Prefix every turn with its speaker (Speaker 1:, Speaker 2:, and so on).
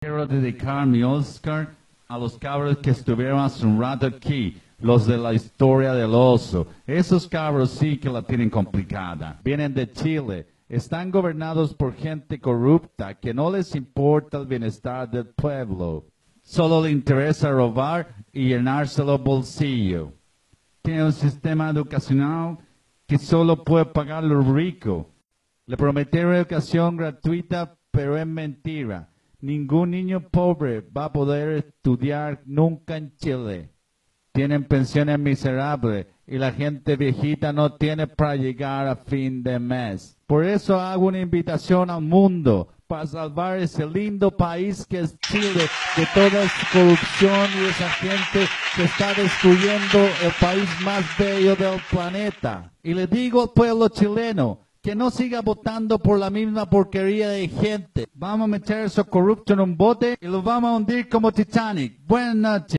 Speaker 1: Quiero dedicar mi Oscar a los cabros que estuvieron hace un rato aquí, los de la historia del oso. Esos cabros sí que la tienen complicada. Vienen de Chile, están gobernados por gente corrupta que no les importa el bienestar del pueblo. Solo le interesa robar y llenarse los bolsillos. Tiene un sistema educacional que solo puede pagar los ricos. Le prometieron educación gratuita, pero es mentira. Ningún niño pobre va a poder estudiar nunca en Chile. Tienen pensiones miserables y la gente viejita no tiene para llegar a fin de mes. Por eso hago una invitación al mundo para salvar ese lindo país que es Chile de toda esa corrupción y esa gente que está destruyendo el país más bello del planeta. Y le digo al pueblo chileno que no siga votando por la misma porquería de gente. Vamos a meter a esos corruptos en un bote y los vamos a hundir como Titanic. Buenas noches.